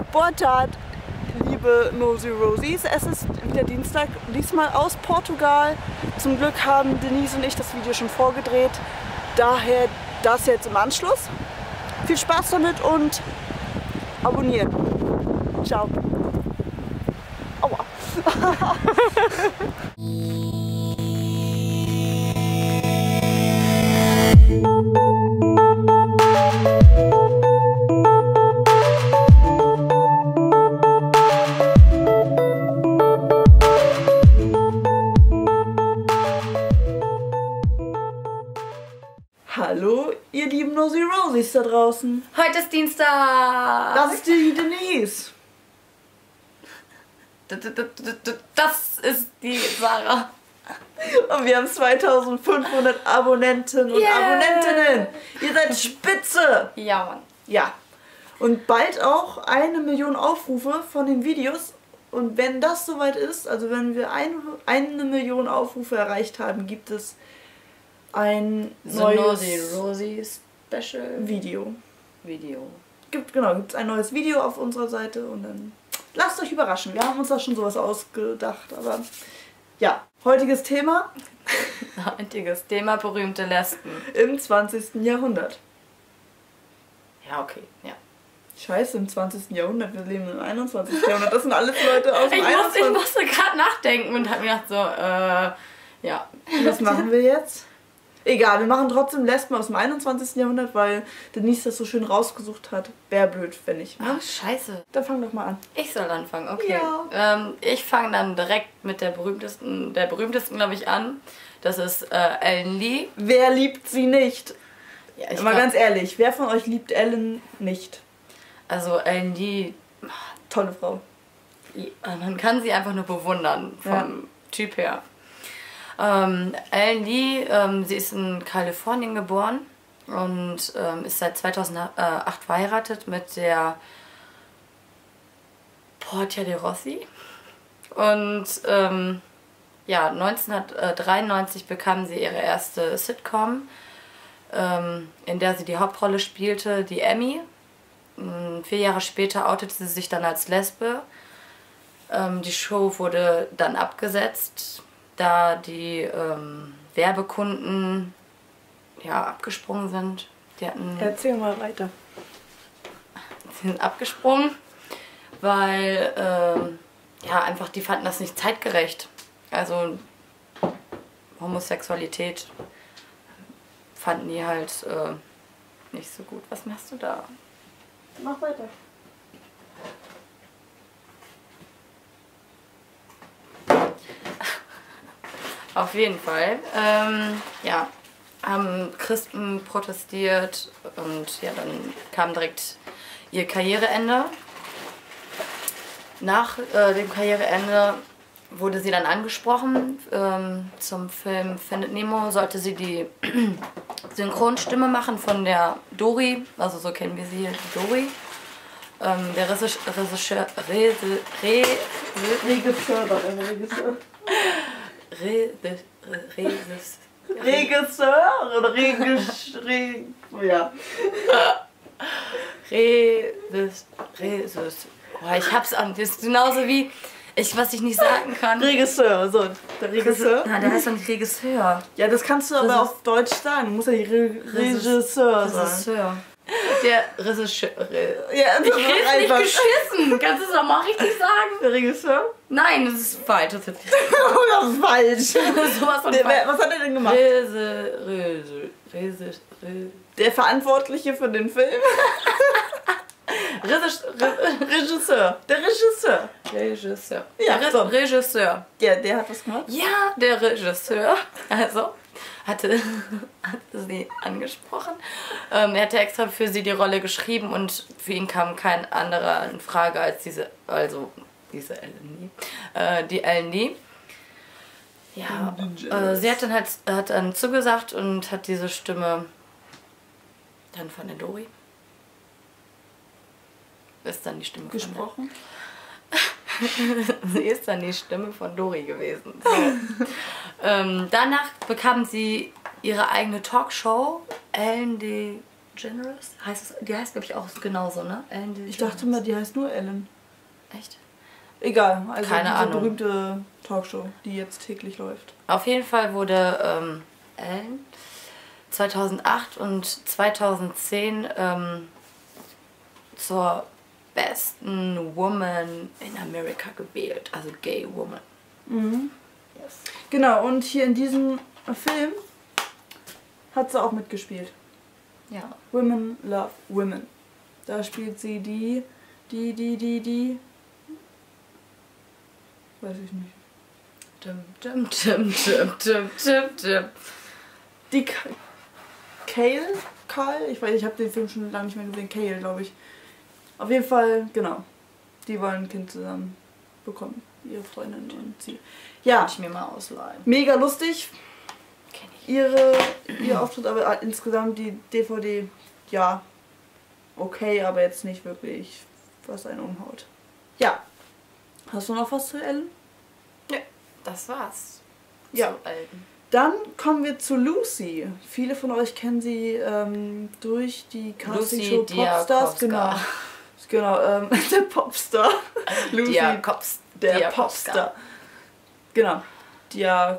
Boa tarde, liebe Nosy Rosies. Es ist wieder Dienstag, diesmal aus Portugal. Zum Glück haben Denise und ich das Video schon vorgedreht. Daher das jetzt im Anschluss. Viel Spaß damit und abonnieren. Ciao. Aua. Hallo, ihr lieben Nosy Rosies da draußen. Heute ist Dienstag. Das ist die Denise. Das ist die Sarah. Und wir haben 2500 Abonnenten und Abonnentinnen. Ihr seid spitze. Ja, Mann. Ja. Und bald auch 1 Million Aufrufe von den Videos. Und wenn das soweit ist, also wenn wir 1 Million Aufrufe erreicht haben, gibt es ein neues Nosy Rosie Special Video. Gibt es ein neues Video auf unserer Seite und dann lasst euch überraschen. Wir haben uns da schon sowas ausgedacht, aber ja, heutiges Thema. Heutiges Thema, berühmte Lesben. Im 20. Jahrhundert. Ja, okay, ja. Scheiße, im 20. Jahrhundert, wir leben im 21. Jahrhundert. Das sind alles Leute aus dem 21. Ich musste gerade nachdenken und hab mir gedacht so, ja. Was machen wir jetzt? Egal, wir machen trotzdem Lesben aus dem 21. Jahrhundert, weil Denise das so schön rausgesucht hat. Wäre blöd, wenn nicht. Ne? Ach, scheiße. Dann fang doch mal an. Ich soll anfangen, okay. Ja. Ich fange dann direkt mit der berühmtesten glaube ich, an. Das ist Ellen Lee. Wer liebt sie nicht? Ja, Mal ganz ehrlich, wer von euch liebt Ellen nicht? Also Ellen Lee, tolle Frau. Man kann sie einfach nur bewundern vom Typ her. Ellen Lee, sie ist in Kalifornien geboren und ist seit 2008 verheiratet mit der Portia de Rossi. Und ja, 1993 bekam sie ihre erste Sitcom, in der sie die Hauptrolle spielte, die Emmy. 4 Jahre später outete sie sich dann als Lesbe. Die Show wurde dann abgesetzt, da die Werbekunden ja abgesprungen sind. Erzähl mal weiter. Sie sind abgesprungen, weil ja, einfach die fanden das nicht zeitgerecht. Also Homosexualität fanden die halt nicht so gut. Was machst du da? Mach weiter. Auf jeden Fall, ja, haben Christen protestiert und ja, dann kam direkt ihr Karriereende. Nach dem Karriereende wurde sie dann angesprochen. Zum Film Findet Nemo sollte sie die Synchronstimme machen von der Dory, also so kennen wir sie hier, die Dory. Der Regisseur oder ja. Boah, ich hab's an. Das ist genauso wie was ich nicht sagen kann. Regisseur, so. Der Regisseur? Nein, der heißt doch nicht Regisseur. Ja, das kannst du aber auf Deutsch sagen. Muss ja Regisseur sein. Regisseur. Der Regisseur. Ja, ich krieg's nicht geschissen. Kannst du es nochmal richtig sagen? Der Regisseur? Nein, das ist falsch. Das ist falsch. Sowas von falsch. Was hat er denn gemacht? Der Verantwortliche für den Film? Regisseur. Der Regisseur. Regisseur. Ja, der Regisseur. Ja, der hat was gemacht? Ja, der Regisseur. Also hatte sie angesprochen. Er hatte extra für sie die Rolle geschrieben und für ihn kam kein anderer in Frage als diese Ellen Lee. Die Ellen Lee. Ja, sie hat dann zugesagt und hat diese Stimme dann von der Dory. Ist dann die Stimme gesprochen? Sie ist dann die Stimme von Dory gewesen. So. Danach bekam sie ihre eigene Talkshow, Ellen DeGeneres? Die heißt, glaube ich, auch genauso, ne? Ellen DeGeneres. Ich dachte mal, die heißt nur Ellen. Echt? Egal, also Keine diese Ahnung. berühmte Talkshow, die jetzt täglich läuft. Auf jeden Fall wurde Ellen 2008 und 2010 zur besten Woman in America gewählt, also Gay Woman. Mhm. Yes. Genau, und hier in diesem Film hat sie auch mitgespielt. Ja. Women Love Women. Da spielt sie die. Weiß ich nicht. Die Karl? Ich habe den Film schon lange nicht mehr gesehen. Cale, glaube ich. Auf jeden Fall, genau. Die wollen ein Kind zusammen bekommen. Ihre Freundin und sie. Ja. Ich mir mal ausleihen. Mega lustig. Kenn ich. Ihr Auftritt, aber insgesamt die DVD, ja, okay, aber jetzt nicht wirklich, was einen umhaut. Ja. Hast du noch was zu Ellen? Ja, das war's. Ja. Zu Alten. Dann kommen wir zu Lucy. Viele von euch kennen sie durch die Castingshow Lucy Popstars. Genau. Der Popstar. Lucy, der Popstar. Genau. Ja.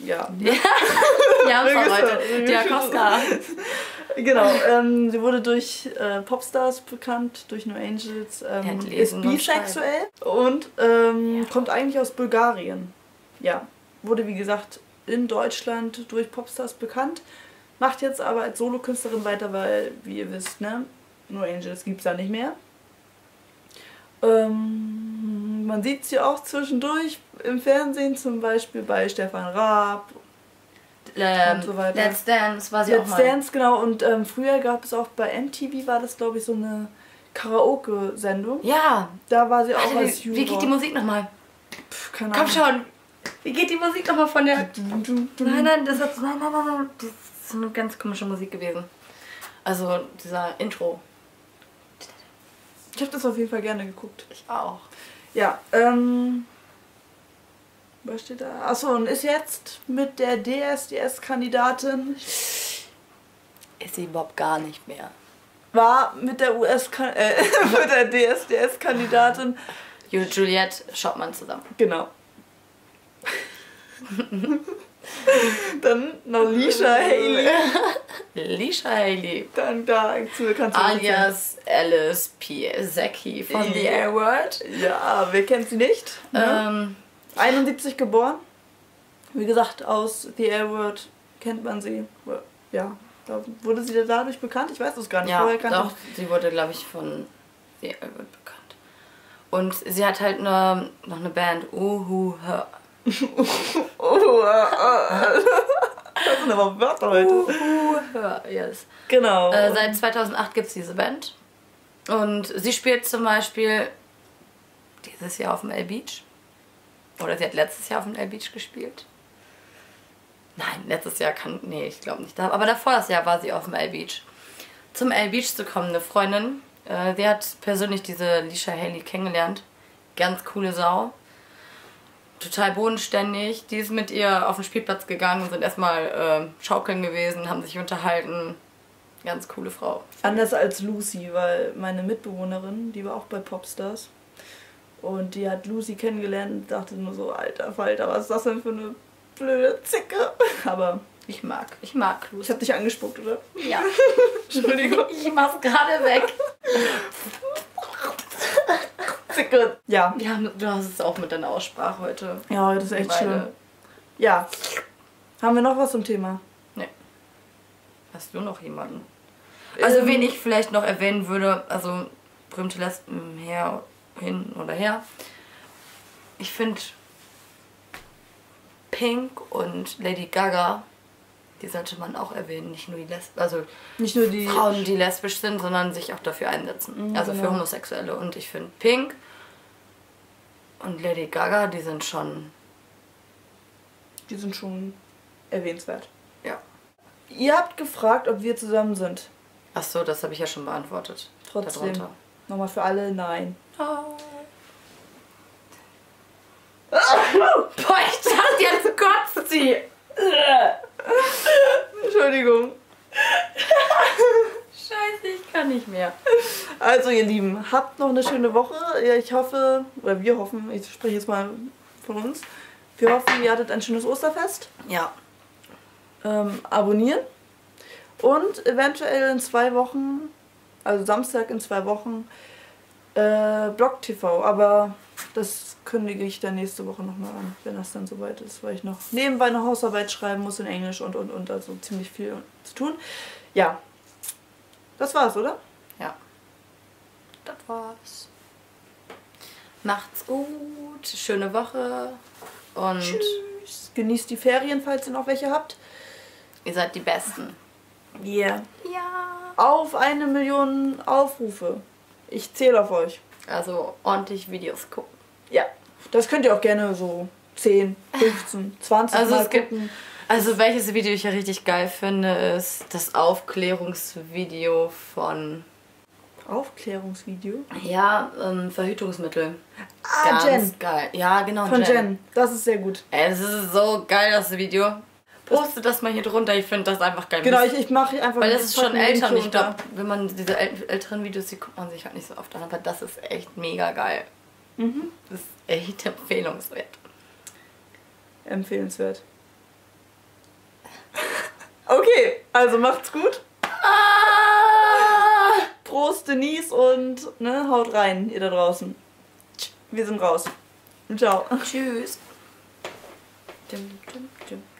Ja, heute. Diakoska. Genau, sie wurde durch Popstars bekannt, durch No Angels, ist bisexuell und kommt eigentlich aus Bulgarien. Ja, wurde wie gesagt in Deutschland durch Popstars bekannt, macht jetzt aber als Solokünstlerin weiter, weil, wie ihr wisst, ne, No Angels gibt's ja nicht mehr. Man sieht sie auch zwischendurch im Fernsehen, zum Beispiel bei Stefan Raab und so weiter. Let's Dance war sie auch mal. Let's Dance, genau. Und früher gab es auch bei MTV, war das glaube ich so eine Karaoke-Sendung. Ja. Da war sie auch Alter, als Juror. wie geht die Musik nochmal? Keine Ahnung. Komm schon. Wie geht die Musik nochmal von der... Nein, das ist eine ganz komische Musik gewesen. Also dieser Intro. Ich habe das auf jeden Fall gerne geguckt. Ich auch. Ja, was steht da? Achso, und ist jetzt mit der DSDS-Kandidatin. Ist sie überhaupt gar nicht mehr. War mit der mit der DSDS-Kandidatin. Juliette Schoppmann zusammen. Genau. Dann noch Lisha Haley. Lisha Haley. Dann kannst du Alias Alice Piasecki von The Airworld. Ja, wer kennt sie nicht? Ne? 71 geboren. Wie gesagt, aus The Airworld kennt man sie. Ja, da wurde sie dadurch bekannt. Ich weiß es gar nicht. Ja, Vorher doch, sie wurde, glaube ich, von The Airworld bekannt. Und sie hat halt noch eine Band, Her. Das sind aber Wörter heute. Her, yes. Genau. Seit 2008 gibt es diese Band. Und sie spielt zum Beispiel dieses Jahr auf dem L-Beach. Oder sie hat letztes Jahr auf dem L-Beach gespielt. Nein, letztes Jahr nee, ich glaube nicht. Aber davor das Jahr war sie auf dem L-Beach. Zum L-Beach zu kommen, eine Freundin. Sie hat persönlich diese Lisha Haley kennengelernt. Ganz coole Sau. Total bodenständig. Die ist mit ihr auf den Spielplatz gegangen und sind erstmal schaukeln gewesen, haben sich unterhalten. Ganz coole Frau. Anders als Lucy, weil meine Mitbewohnerin, die war auch bei Popstars. Und die hat Lucy kennengelernt und dachte nur so, alter Falter, was ist das denn für eine blöde Zicke? Aber Ich mag ich Lucy. hab dich angespuckt, oder? Ja. Entschuldigung. Ich mach's gerade weg. Zicke. Ja. Ja, du hast es auch mit deiner Aussprache heute. Ja, das ist echt schön. Ja. Haben wir noch was zum Thema? Nee. Hast du noch jemanden? Also wen ich vielleicht noch erwähnen würde, also berühmte Lesben hin oder her. Ich finde Pink und Lady Gaga, die sollte man auch erwähnen, nicht nur die Lesben, also nicht nur die Frauen, die lesbisch sind, sondern sich auch dafür einsetzen. Also für Homosexuelle. Und ich finde Pink und Lady Gaga, die sind schon erwähnenswert. Ja. Ihr habt gefragt, ob wir zusammen sind. Ach so, das habe ich ja schon beantwortet. Trotzdem. Darunter. Nochmal für alle, nein. Oh. Boah, ich dachte, jetzt kotzt sie. Entschuldigung. Scheiße. Also ihr Lieben, habt noch eine schöne Woche. Ja, ich hoffe, oder wir hoffen, ich spreche jetzt mal von uns, wir hoffen, ihr hattet ein schönes Osterfest. Ja. Abonnieren. Und eventuell in 2 Wochen, also Samstag in 2 Wochen, Blog TV. Aber das kündige ich dann nächste Woche nochmal an, wenn das dann soweit ist, weil ich noch nebenbei eine Hausarbeit schreiben muss in Englisch und. Also ziemlich viel zu tun. Ja, das war's, oder? Ja. Das war's. Macht's gut, schöne Woche und Tschüss. Genießt die Ferien, falls ihr noch welche habt. ihr seid die Besten. Yeah. Ja. Auf 1 Million Aufrufe. Ich zähle auf euch. Also ordentlich Videos gucken. Ja. Das könnt ihr auch gerne so 10, 15, 20 Also Mal es gibt, gucken. also welches Video ich ja richtig geil finde, ist das Aufklärungsvideo von Aufklärungsvideo. ja, Verhütungsmittel. Ah, Ganz Jen. geil. Ja, genau. Von Jen. Das ist sehr gut. Ey, es ist so geil, das Video. Poste das mal hier drunter, ich finde das einfach geil. Genau, ich mache einfach. Weil das ist schon älter und ich drunter. glaube, wenn man diese älteren Videos sieht, guckt man sich halt nicht so oft an, aber das ist echt mega geil. Das ist echt empfehlenswert. Empfehlenswert. Okay, also macht's gut. Prost, Denise, und ne, haut rein, ihr da draußen. Wir sind raus. Ciao. Tschüss. Dim, dim, dim.